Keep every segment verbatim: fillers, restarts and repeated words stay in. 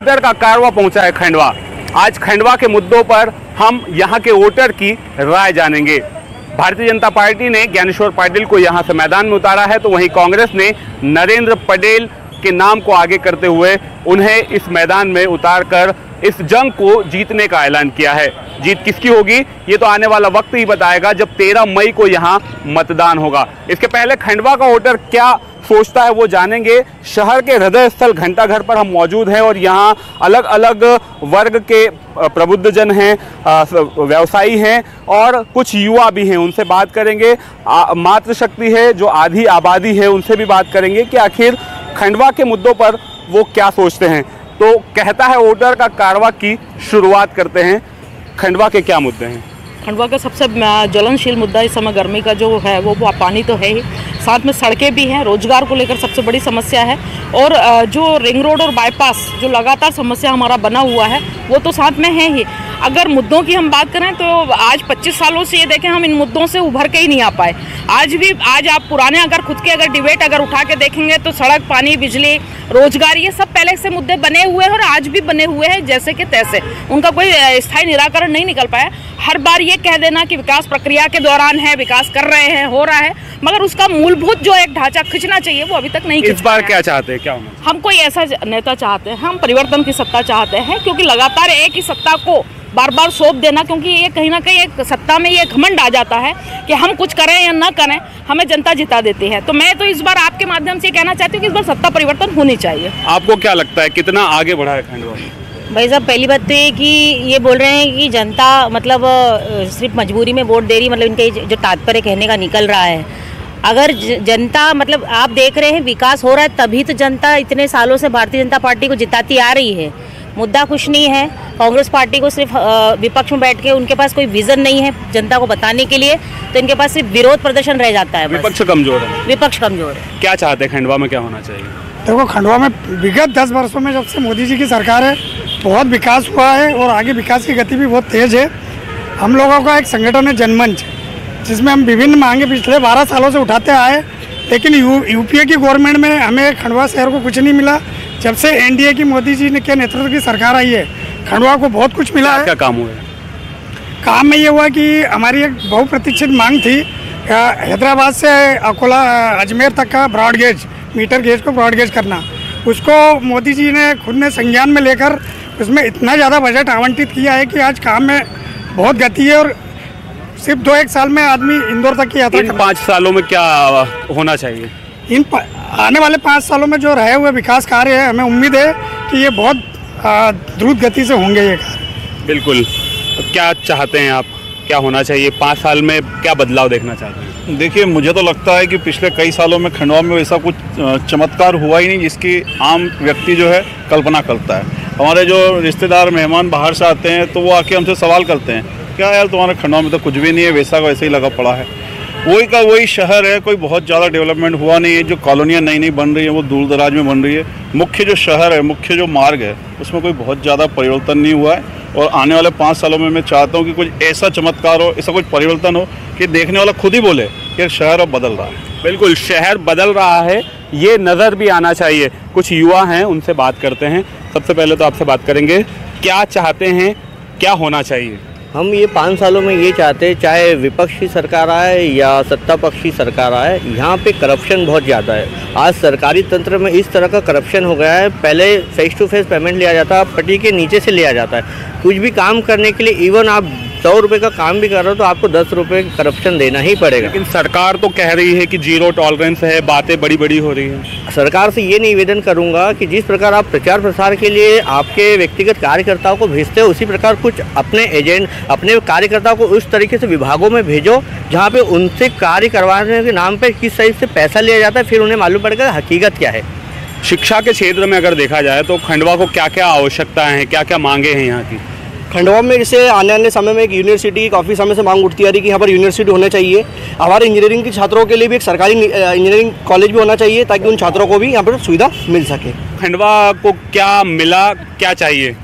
Voter का कारवां पहुंचा है खंडवा। आज खंडवा के मुद्दों पर हम यहां के वोटर की राय जानेंगे। भारतीय जनता पार्टी ने ज्ञानेश्वर पाटिल को यहां से मैदान में उतारा है, तो वहीं कांग्रेस ने नरेंद्र पटेल के नाम को आगे करते हुए उन्हें इस मैदान में उतारकर इस जंग को जीतने का ऐलान किया है। जीत किसकी होगी ये तो आने वाला वक्त ही बताएगा, जब तेरह मई को यहां मतदान होगा। इसके पहले खंडवा का वोटर क्या सोचता है वो जानेंगे। शहर के हृदय स्थल घंटाघर पर हम मौजूद हैं और यहाँ अलग अलग वर्ग के प्रबुद्धजन हैं, व्यवसायी हैं और कुछ युवा भी हैं। उनसे बात करेंगे। मातृशक्ति है जो आधी आबादी है, उनसे भी बात करेंगे कि आखिर खंडवा के मुद्दों पर वो क्या सोचते हैं। तो कहता है वोटर का कारवां की शुरुआत करते हैं। खंडवा के क्या मुद्दे हैं? खंडवा का सबसे ज्वलनशील मुद्दा इस समय गर्मी का जो है वो पानी तो है ही, साथ में सड़कें भी हैं, रोजगार को लेकर सबसे बड़ी समस्या है और जो रिंग रोड और बाईपास जो लगातार समस्या हमारा बना हुआ है वो तो साथ में है ही। अगर मुद्दों की हम बात करें तो आज पच्चीस सालों से ये देखें हम इन मुद्दों से उभर के ही नहीं आ पाए। आज भी आज आप पुराने अगर खुद के अगर डिबेट अगर उठा के देखेंगे तो सड़क, पानी, बिजली, रोजगार ये सब पहले से मुद्दे बने हुए हैं और आज भी बने हुए हैं जैसे कि तैसे। उनका कोई स्थायी निराकरण नहीं निकल पाया। हर बार ये कह देना कि विकास प्रक्रिया के दौरान है, विकास कर रहे हैं, हो रहा है, मगर उसका मूलभूत जो एक ढांचा खींचना चाहिए वो अभी तक नहीं खींच। इस बार क्या चाहते हैं? क्या होना? हम कोई ऐसा नेता चाहते हैं, हम परिवर्तन की सत्ता चाहते हैं, क्योंकि लगातार एक ही सत्ता को बार बार सौंप देना, क्योंकि ये कहीं ना कहीं एक सत्ता में ये घमंड आ जाता है कि हम कुछ करें या ना करें हमें जनता जिता देती है। तो मैं तो इस बार आपके माध्यम से कहना चाहती हूँ कि इस बार सत्ता परिवर्तन होनी चाहिए। आपको क्या लगता है कितना आगे बढ़ा है खंडवा? भाई साहब, पहली बात तो ये कि ये बोल रहे हैं कि जनता मतलब सिर्फ मजबूरी में वोट दे रही, मतलब इनके जो तात्पर्य कहने का निकल रहा है। अगर जनता मतलब आप देख रहे हैं विकास हो रहा है तभी तो जनता इतने सालों से भारतीय जनता पार्टी को जिताती आ रही है। मुद्दा कुछ नहीं है। कांग्रेस पार्टी को सिर्फ विपक्ष में बैठ के उनके पास कोई विजन नहीं है जनता को बताने के लिए, तो इनके पास सिर्फ विरोध प्रदर्शन रह जाता है। विपक्ष कमजोर है। विपक्ष कमजोर है। क्या चाहते हैं खंडवा में क्या होना चाहिए? देखो, खंडवा में विगत दस वर्षों में जब से मोदी जी की सरकार है बहुत विकास हुआ है और आगे विकास की गति भी बहुत तेज़ है। हम लोगों का एक संगठन है जनमंच, जिसमें हम विभिन्न मांगे पिछले बारह सालों से उठाते आए, लेकिन यू यूपीए की गवर्नमेंट में हमें खंडवा शहर को कुछ नहीं मिला। जब से एनडीए की मोदी जी ने के नेतृत्व की सरकार आई है खंडवा को बहुत कुछ मिला है। क्या काम हुआ? काम में ये हुआ कि हमारी एक बहुप्रतीक्षित मांग थी हैदराबाद से अकोला अजमेर तक का ब्रॉड गेज मीटर गेज को ब्रॉड गेज करना, उसको मोदी जी ने खुद ने संज्ञान में लेकर उसमें इतना ज़्यादा बजट आवंटित किया है कि आज काम में बहुत गति है और सिर्फ दो एक साल में आदमी इंदौर तक की यात्रा। इन पाँच सालों में क्या होना चाहिए? इन आने वाले पाँच सालों में जो रहे हुए विकास कार्य है हमें उम्मीद है कि ये बहुत द्रुत गति से होंगे ये कार्य। बिल्कुल। क्या चाहते हैं आप, क्या होना चाहिए पाँच साल में, क्या बदलाव देखना चाहते हैं? देखिए, मुझे तो लगता है कि पिछले कई सालों में खंडवा में वैसा कुछ चमत्कार हुआ ही नहीं जिसकी आम व्यक्ति जो है कल्पना करता है। हमारे जो रिश्तेदार मेहमान बाहर से आते हैं तो वो आके हमसे सवाल करते हैं, क्या यार तुम्हारे खंडवा में तो कुछ भी नहीं है, वैसा का वैसे ही लगा पड़ा है। वही का वही शहर है, कोई बहुत ज़्यादा डेवलपमेंट हुआ नहीं है। जो कॉलोनियाँ नई नई बन रही है वो दूर दराज में बन रही है। मुख्य जो शहर है, मुख्य जो मार्ग है, उसमें कोई बहुत ज़्यादा परिवर्तन नहीं हुआ है। और आने वाले पाँच सालों में मैं चाहता हूँ कि कुछ ऐसा चमत्कार हो, ऐसा कुछ परिवर्तन हो कि देखने वाला खुद ही बोले कि शहर अब बदल रहा है। बिल्कुल, शहर बदल रहा है, ये नज़र भी आना चाहिए। कुछ युवा हैं, उनसे बात करते हैं। सबसे पहले तो आपसे बात करेंगे, क्या चाहते हैं, क्या होना चाहिए? हम ये पाँच सालों में ये चाहते हैं, चाहे विपक्ष की सरकार आए या सत्ता पक्ष की सरकार आए, यहाँ पे करप्शन बहुत ज़्यादा है। आज सरकारी तंत्र में इस तरह का करप्शन हो गया है, पहले फेस टू फेस पेमेंट लिया जाता है, अब पट्टी के नीचे से लिया जाता है। कुछ भी काम करने के लिए इवन आप सौ रुपये का काम भी कर रहे हो तो आपको दस रुपये करप्शन देना ही पड़ेगा। लेकिन सरकार तो कह रही है कि जीरो टॉलरेंस है, बातें बड़ी बड़ी हो रही हैं। सरकार से ये निवेदन करूंगा कि जिस प्रकार आप प्रचार प्रसार के लिए आपके व्यक्तिगत कार्यकर्ताओं को भेजते हो, उसी प्रकार कुछ अपने एजेंट अपने कार्यकर्ताओं को उस तरीके से विभागों में भेजो जहाँ पे उनसे कार्य करवाने के नाम पर किस तरीके से पैसा लिया जाता है, फिर उन्हें मालूम पड़ेगा हकीकत क्या है। शिक्षा के क्षेत्र में अगर देखा जाए तो खंडवा को क्या क्या आवश्यकताएं हैं, क्या क्या मांगे हैं यहाँ की? खंडवा में जैसे आने आने समय में एक यूनिवर्सिटी की काफ़ी समय से मांग उठती आ रही कि यहाँ पर यूनिवर्सिटी होना चाहिए। हमारे इंजीनियरिंग के छात्रों के लिए भी एक सरकारी इंजीनियरिंग कॉलेज भी होना चाहिए ताकि उन छात्रों को भी यहाँ पर सुविधा मिल सके। खंडवा को क्या मिला, क्या चाहिए?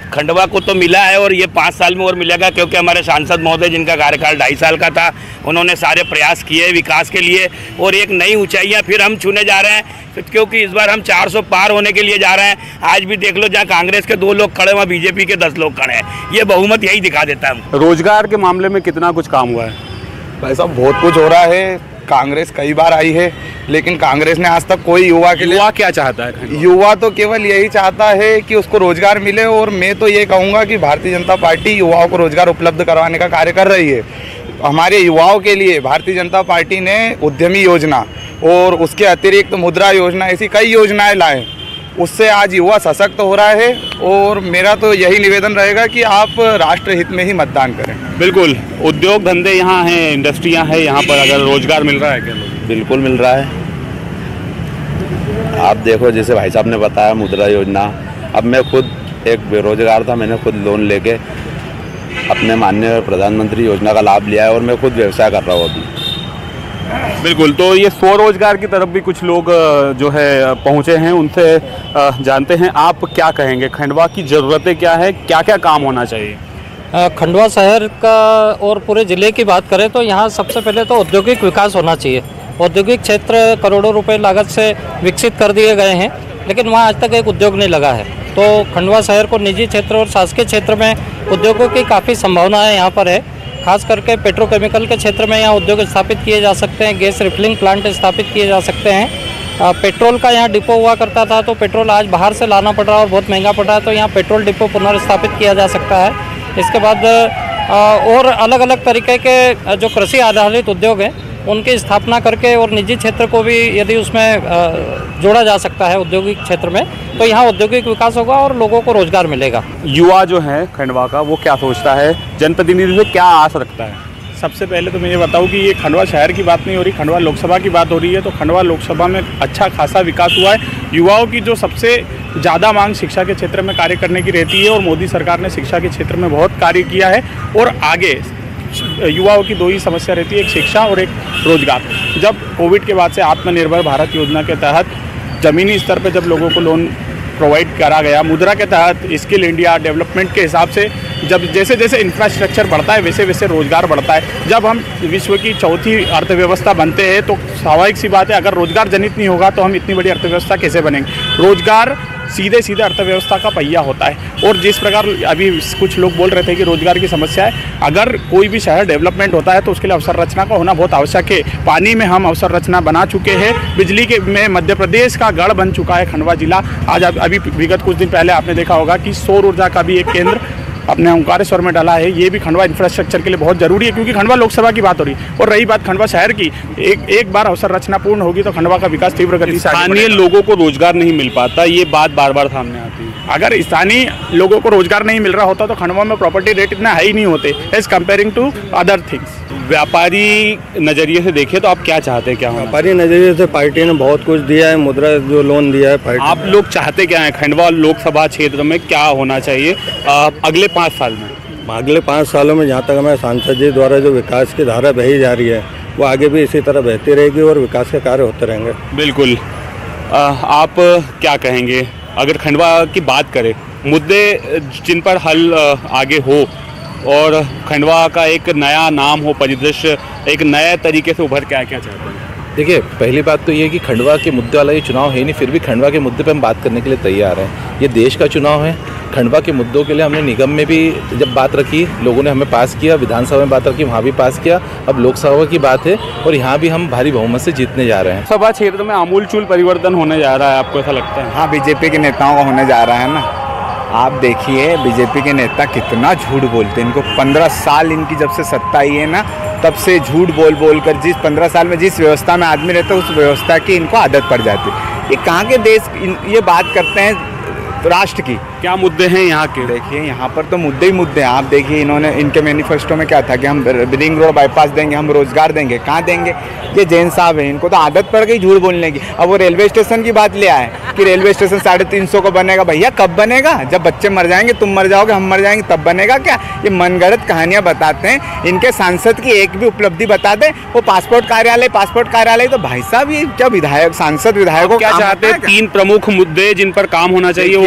खंडवा को तो मिला है और ये पाँच साल में और मिलेगा, क्योंकि हमारे सांसद महोदय जिनका कार्यकाल ढाई साल का था, उन्होंने सारे प्रयास किए विकास के लिए और एक नई ऊंचाइयां फिर हम छूने जा रहे हैं, क्योंकि इस बार हम चार सौ पार होने के लिए जा रहे हैं। आज भी देख लो, जहाँ कांग्रेस के दो लोग खड़े, वहाँ बीजेपी के दस लोग खड़े हैं। ये बहुमत यही दिखा देता है। रोजगार के मामले में कितना कुछ काम हुआ है? भाई साहब बहुत कुछ हो रहा है। कांग्रेस कई बार आई है, लेकिन कांग्रेस ने आज तक कोई युवा के लिए युवा क्या चाहता है? युवा तो केवल यही चाहता है कि उसको रोजगार मिले, और मैं तो ये कहूँगा कि भारतीय जनता पार्टी युवाओं को रोजगार उपलब्ध करवाने का कार्य कर रही है। हमारे युवाओं के लिए भारतीय जनता पार्टी ने उद्यमी योजना और उसके अतिरिक्त मुद्रा योजना, ऐसी कई योजनाएं लाए, उससे आज युवा सशक्त हो रहा है। और मेरा तो यही निवेदन रहेगा कि आप राष्ट्र हित में ही मतदान करें। बिल्कुल, उद्योग धंधे यहाँ हैं, इंडस्ट्रियाँ हैं, यहाँ पर अगर रोजगार मिल रहा है क्या? बिल्कुल मिल रहा है। आप देखो, जैसे भाई साहब ने बताया मुद्रा योजना, अब मैं खुद एक बेरोजगार था, मैंने खुद लोन लेके अपने माननीय प्रधानमंत्री योजना का लाभ लिया है और मैं खुद व्यवसाय कर रहा हूँ अभी। बिल्कुल, तो ये स्वरोजगार की तरफ भी कुछ लोग जो है पहुँचे हैं, उनसे जानते हैं। आप क्या कहेंगे, खंडवा की ज़रूरतें क्या है, क्या क्या काम होना चाहिए? खंडवा शहर का और पूरे ज़िले की बात करें तो यहाँ सबसे पहले तो औद्योगिक विकास होना चाहिए। औद्योगिक क्षेत्र करोड़ों रुपए लागत से विकसित कर दिए गए हैं, लेकिन वहाँ आज तक एक उद्योग नहीं लगा है। तो खंडवा शहर को निजी क्षेत्र और शासकीय क्षेत्र में उद्योगों की काफ़ी संभावनाएं यहाँ पर है। खास करके पेट्रोकेमिकल के क्षेत्र में यहाँ उद्योग स्थापित किए जा सकते हैं, गैस रिफिलिंग प्लांट स्थापित किए जा सकते हैं। पेट्रोल का यहाँ डिपो हुआ करता था, तो पेट्रोल आज बाहर से लाना पड़ रहा है और बहुत महंगा पड़ रहा है, तो यहाँ पेट्रोल डिपो पुनर्स्थापित किया जा सकता है। इसके बाद और अलग अलग तरीके के जो कृषि आधारित उद्योग हैं उनकी स्थापना करके और निजी क्षेत्र को भी यदि उसमें जोड़ा जा सकता है औद्योगिक क्षेत्र में, तो यहाँ औद्योगिक विकास होगा और लोगों को रोजगार मिलेगा। युवा जो है खंडवा का, वो क्या सोचता है, जनप्रतिनिधि से क्या आस रखता है? सबसे पहले तो मैं ये बताऊं कि ये खंडवा शहर की बात नहीं हो रही, खंडवा लोकसभा की बात हो रही है। तो खंडवा लोकसभा में अच्छा खासा विकास हुआ है। युवाओं की जो सबसे ज़्यादा मांग शिक्षा के क्षेत्र में कार्य करने की रहती है, और मोदी सरकार ने शिक्षा के क्षेत्र में बहुत कार्य किया है। और आगे युवाओं की दो ही समस्या रहती है, एक शिक्षा और एक रोजगार। जब कोविड के बाद से आत्मनिर्भर भारत योजना के तहत ज़मीनी स्तर पर जब लोगों को लोन प्रोवाइड करा गया, मुद्रा के तहत स्किल इंडिया डेवलपमेंट के हिसाब से जब जैसे जैसे इंफ्रास्ट्रक्चर बढ़ता है वैसे वैसे रोजगार बढ़ता है। जब हम विश्व की चौथी अर्थव्यवस्था बनते हैं तो स्वाभाविक सी बात है, अगर रोजगार जनित नहीं होगा तो हम इतनी बड़ी अर्थव्यवस्था कैसे बनेंगे। रोजगार सीधे सीधे अर्थव्यवस्था का पहिया होता है। और जिस प्रकार अभी कुछ लोग बोल रहे थे कि रोजगार की समस्या है, अगर कोई भी शहर डेवलपमेंट होता है तो उसके लिए अवसर रचना का होना बहुत आवश्यक है। पानी में हम अवसर रचना बना चुके हैं, बिजली के में मध्य प्रदेश का गढ़ बन चुका है खंडवा जिला। आज अभी विगत कुछ दिन पहले आपने देखा होगा कि सौर ऊर्जा का भी एक केंद्र अपने ओंकारेश्वर में डाला है। ये भी खंडवा इंफ्रास्ट्रक्चर के लिए बहुत जरूरी है, क्योंकि खंडवा लोकसभा की बात हो रही है। और रही बात खंडवा शहर की, एक एक बार अवसर रचना पूर्ण होगी तो खंडवा का विकास तीव्र गति से। स्थानीय लोगों को रोजगार नहीं मिल पाता, ये बात बार बार सामने आती है। अगर स्थानीय लोगों को रोजगार नहीं मिल रहा होता तो खंडवा में प्रॉपर्टी रेट इतना हाई नहीं होते as comparing to other things. व्यापारी नज़रिए से देखें तो आप क्या चाहते हैं, क्या होना? व्यापारी नज़रिए से पार्टी ने बहुत कुछ दिया है, मुद्रा जो लोन दिया है पार्टी। आप लोग चाहते क्या हैं, खंडवा लोकसभा क्षेत्र में क्या होना चाहिए आ, अगले पाँच साल में? अगले पाँच सालों में जहाँ तक हमारे सांसद जी द्वारा जो विकास की धारा बही जा रही है वो आगे भी इसी तरह बहती रहेगी और विकास के कार्य होते रहेंगे। बिल्कुल। आ, आप क्या कहेंगे, अगर खंडवा की बात करें, मुद्दे जिन पर हल आगे हो और खंडवा का एक नया नाम हो, परिदृश्य एक नए तरीके से उभर के आए, क्या चाहते हैं? देखिए, पहली बात तो ये है कि खंडवा के मुद्दे वाला ये चुनाव है नहीं, फिर भी खंडवा के मुद्दे पे हम बात करने के लिए तैयार हैं। ये देश का चुनाव है। खंडवा के मुद्दों के लिए हमने निगम में भी जब बात रखी, लोगों ने हमें पास किया, विधानसभा में बात रखी, वहाँ भी पास किया। अब लोकसभा की बात है और यहाँ भी हम भारी बहुमत से जीतने जा रहे हैं। सभा क्षेत्र में आमूलचूल परिवर्तन होने जा रहा है, आपको ऐसा लगता है? हाँ, बीजेपी के नेताओं का होने जा रहा है ना। आप देखिए बीजेपी के नेता कितना झूठ बोलते हैं। इनको पंद्रह साल इनकी जब से सत्ता आई है ना, तब से झूठ बोल बोल कर जिस पंद्रह साल में जिस व्यवस्था में आदमी रहता है उस व्यवस्था की इनको आदत पड़ जाती है। ये कहाँ के देश ये बात करते हैं राष्ट्र की। क्या मुद्दे हैं यहाँ के? देखिए यहाँ पर तो मुद्दे ही मुद्दे हैं। आप देखिए इन्होंने, इनके मैनिफेस्टो में क्या था कि हम रिंग रोड बाईपास देंगे, हम रोजगार देंगे। कहाँ देंगे? ये जैन साहब हैं, इनको तो आदत पड़ गई झूठ बोलने की। अब वो रेलवे स्टेशन की बात ले आए कि रेलवे स्टेशन साढ़े तीन सौ को बनेगा। भैया कब बनेगा? जब बच्चे मर जाएंगे, तुम मर जाओगे, हम मर जाएंगे, तब बनेगा क्या? ये मनगढ़ंत कहानियाँ बताते हैं। इनके सांसद की एक भी उपलब्धि बता दे, वो पासपोर्ट कार्यालय पासपोर्ट कार्यालय। तो भाई साहब ये क्या विधायक, सांसद विधायकों क्या चाहते हैं? तीन प्रमुख मुद्दे जिन पर काम होना चाहिए, वो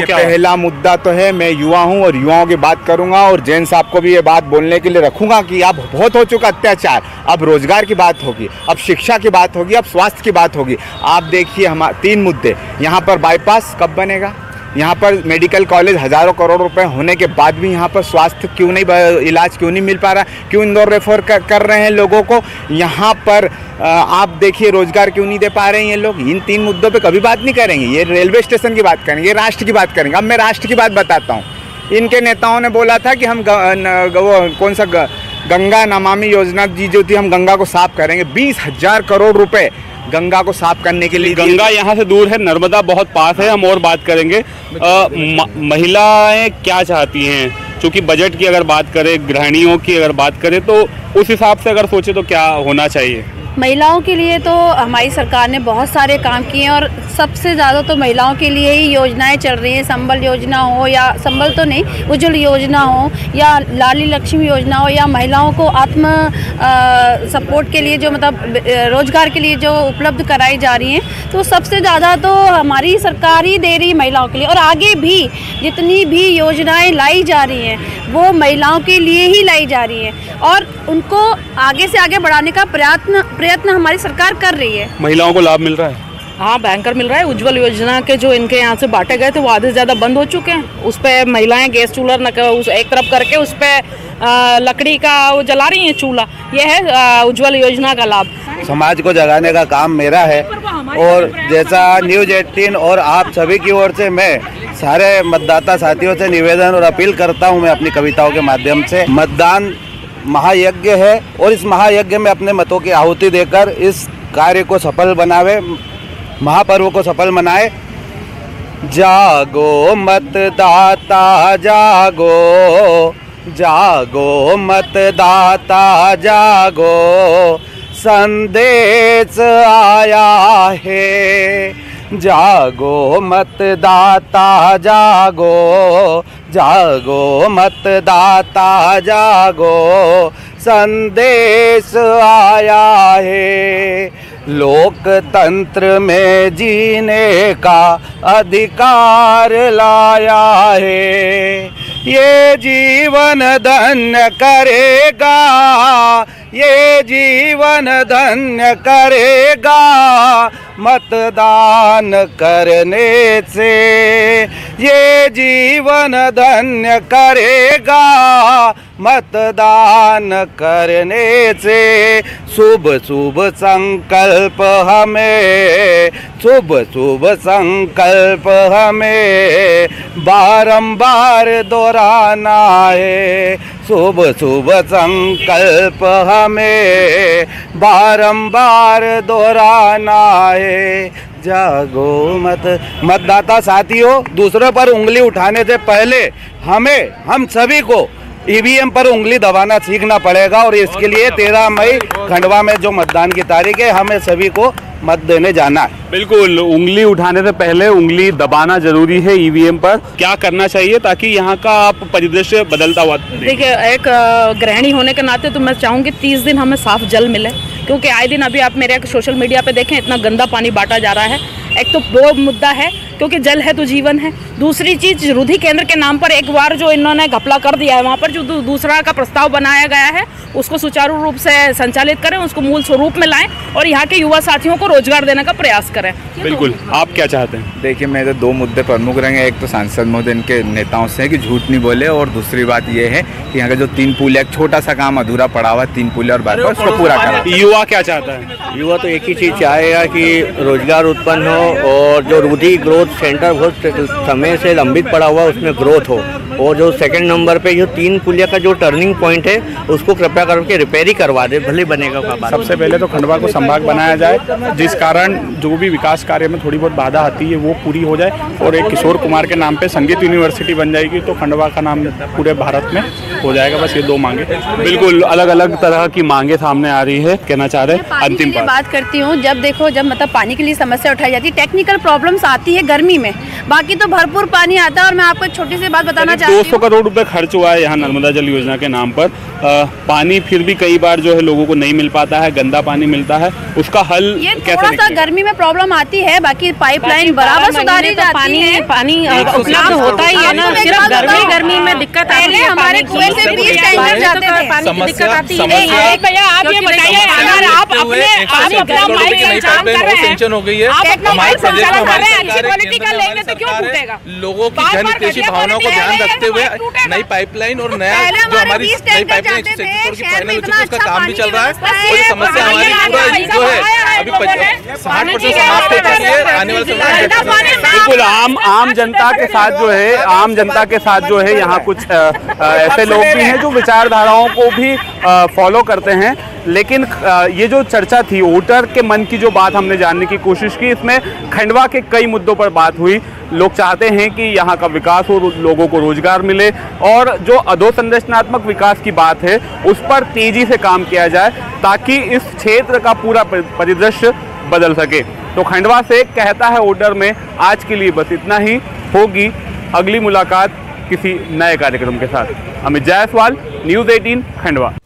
क्या पहला मुद्दा तो है, मैं युवा हूं और युवाओं की बात करूंगा और जैन साहब को भी ये बात बोलने के लिए रखूंगा कि अब बहुत हो चुका अत्याचार, अब रोजगार की बात होगी, अब शिक्षा की बात होगी, अब स्वास्थ्य की बात होगी। आप देखिए हम तीन मुद्दे, यहाँ पर बाईपास कब बनेगा, यहाँ पर मेडिकल कॉलेज हज़ारों करोड़ रुपए होने के बाद भी यहाँ पर स्वास्थ्य क्यों नहीं, इलाज क्यों नहीं मिल पा रहा, क्यों इंदौर रेफर कर, कर रहे हैं लोगों को, यहाँ पर आप देखिए रोजगार क्यों नहीं दे पा रहे हैं ये लोग। इन तीन मुद्दों पे कभी बात नहीं करेंगे। ये रेलवे स्टेशन की बात करेंगे, राष्ट्र की बात करेंगे। अब मैं राष्ट्र की बात बताता हूँ। इनके नेताओं ने बोला था कि हम ग, न, ग, वो कौन सा ग, गंगा नमामि योजना जी जो थी, हम गंगा को साफ करेंगे। बीस हजार करोड़ रुपए गंगा को साफ करने के लिए। गंगा यहाँ से दूर है, नर्मदा बहुत पास है, हम और बात करेंगे। आ, महिलाएं क्या चाहती हैं, क्योंकि बजट की अगर बात करें, गृहिणियों की अगर बात करें, तो उस हिसाब से अगर सोचे तो क्या होना चाहिए? महिलाओं के लिए तो हमारी सरकार ने बहुत सारे काम किए हैं और सबसे ज़्यादा तो महिलाओं के लिए ही योजनाएं चल रही हैं। संबल योजना हो या संबल तो नहीं, उज्ज्वल योजना हो या लाडली लक्ष्मी योजना हो या महिलाओं को आत्म आ, सपोर्ट के लिए जो मतलब रोजगार के लिए जो उपलब्ध कराई जा रही हैं, तो सबसे ज़्यादा तो हमारी सरकार ही दे रही है महिलाओं के लिए। और आगे भी जितनी भी योजनाएँ लाई जा रही हैं वो महिलाओं के लिए ही लाई जा रही हैं और उनको आगे से आगे बढ़ाने का प्रयत्न प्रयत्न हमारी सरकार कर रही है। महिलाओं को लाभ मिल रहा है? हाँ, बैंकर मिल रहा है। उज्ज्वल योजना के जो इनके यहाँ से बांटे गए थे वो आधे से ज़्यादा बंद हो चुके हैं। उस पर महिलाएं गैस चूल्हा न उस एक तरफ करके उस पर लकड़ी का वो जला रही हैं चूल्हा। ये है उज्ज्वल योजना का लाभ। समाज को जगाने का काम मेरा है और जैसा न्यूज़ अठारह और आप सभी की ओर से मैं सारे मतदाता साथियों से निवेदन और अपील करता हूँ, मैं अपनी कविताओं के माध्यम से, मतदान महायज्ञ है और इस महायज्ञ में अपने मतों की आहुति देकर इस कार्य को सफल बनावे, महापर्व को सफल मनाए। जागो मतदाता जागो, जागो मतदाता जागो, संदेश आया है। जागो मतदाता जागो, जागो मतदाता जागो, संदेश आया है। लोकतंत्र में जीने का अधिकार लाया है। ये जीवन धन्य करेगा, ये जीवन धन्य करेगा मतदान करने से। ये जीवन धन्य करेगा मतदान करने से। शुभ शुभ संकल्प हमें, शुभ शुभ संकल्प हमें बारंबार दोहराना है। शुभ शुभ संकल्प हमें बारंबार दोहराना है। जागो मत मतदाता साथियों, दूसरों पर उंगली उठाने से पहले हमें, हम सभी को ईवीएम पर उंगली दबाना सीखना पड़ेगा और इसके लिए तेरह मई खंडवा में जो मतदान की तारीख है, हमें सभी को मत देने जाना है। बिल्कुल, उंगली उठाने से पहले उंगली दबाना जरूरी है ईवीएम पर। क्या करना चाहिए ताकि यहाँ का आप परिदृश्य बदलता हुआ? देखिए, एक गृहिणी होने के नाते तो मैं चाहूँगी तीस दिन हमें साफ जल मिले, क्योंकि आए दिन अभी आप मेरे सोशल मीडिया पे देखें इतना गंदा पानी बांटा जा रहा है। एक तो वो मुद्दा है, क्योंकि जल है तो जीवन है। दूसरी चीज़, रुधि केंद्र के नाम पर एक बार जो इन्होंने घपला कर दिया है, वहाँ पर जो दूसरा का प्रस्ताव बनाया गया है उसको सुचारू रूप से संचालित करें, उसको मूल स्वरूप में लाएं और यहाँ के युवा साथियों को रोजगार देने का प्रयास करें। बिल्कुल, आप क्या चाहते हैं? देखिए, मेरे दो मुद्दे प्रमुख रहेंगे। एक तो सांसद महोदय इनके नेताओं से है कि झूठ नहीं बोले, और दूसरी बात ये है कि यहाँ का जो तीन पुल, एक छोटा सा काम अधूरा पड़ा हुआ, तीन पुल और बाईपास, उसको पूरा करा। युवा क्या चाहता है? युवा तो एक ही चीज़ चाहेगा कि रोजगार उत्पन्न हो और जो रुधि ग्रोथ सेंटर बहुत समय से लंबित पड़ा हुआ उसमें ग्रोथ हो, और जो सेकंड नंबर पे जो तीन पुलिया का जो टर्निंग पॉइंट है उसको कृपया करके रिपेयरिंग करवा दे, भले बनेगा का बात। सबसे पहले तो खंडवा को संभाग बनाया जाए, जिस कारण जो भी विकास कार्य में थोड़ी बहुत बाधा आती है वो पूरी हो जाए, और एक किशोर कुमार के नाम पे संगीत यूनिवर्सिटी बन जाएगी तो खंडवा का नाम पूरे भारत में हो जाएगा। बस ये दो मांगे। बिल्कुल, अलग अलग तरह की मांगे सामने आ रही है। कहना चाह रहे हैं अंतिम बात करती हूँ, जब देखो जब मतलब पानी के लिए समस्या उठाई जाती है, टेक्निकल प्रॉब्लम्स आती है, गर्मी में, बाकी तो भरपूर पानी आता है। और मैं आपको एक छोटी सी बात बताना चाहती हूँ, दो सौ करोड़ रुपए खर्च हुआ है यहाँ नर्मदा जल योजना के नाम पर। आ, पानी फिर भी कई बार जो है लोगों को नहीं मिल पाता है, गंदा पानी मिलता है, उसका हल ये कैसे थोड़ा सा गर्मी में प्रॉब्लम आती है, बाकी पाइपलाइन बराबर सुधारी जाती पानी है। पानी उपलब्ध होता ही है ना, सिर्फ गर्मी गर्मी में दिक्कत आती है। हमारे कुएं से बीस टैंकर जाते थे, पानी की दिक्कत आती है। भैया आप ये बताइए, अगर आप अपने आप अपना माइक संचालन कर रहे हैं, हो गई है, आप अपना माइक संचालन कर रहे हैं, अच्छी क्वालिटी का लेंगे तो क्यों टूटेगा? लोगों की जन हितैषी भावनाओं को ध्यान रखते हुए नई पाइपलाइन और नया जो हमारी नई पाइपलाइन एक सौ इक्कीस करोड़ की फाइनल हो चुकी है, उसका काम भी चल रहा है। और ये समस्या हमारी पूरा जो है अभी साठ परसेंट समाप्त हो चुकी है, आने वाले समय में बिल्कुल आम आम जनता के साथ जो है आम जनता के साथ जो है यहाँ कुछ आ, आ, ऐसे लोग भी हैं जो विचारधाराओं को भी फॉलो करते हैं। लेकिन आ, ये जो चर्चा थी, वोटर के मन की जो बात हमने जानने की कोशिश की, इसमें खंडवा के कई मुद्दों पर बात हुई। लोग चाहते हैं कि यहाँ का विकास हो, लोगों को रोजगार मिले, और जो अधोसंरचनात्मक विकास की बात है उस पर तेजी से काम किया जाए ताकि इस क्षेत्र का पूरा परिदृश्य बदल सके। तो खंडवा से कहता है वोटर में आज के लिए बस इतना ही। होगी अगली मुलाकात किसी नए कार्यक्रम के साथ। अमित जायसवाल, न्यूज़ अठारह, खंडवा।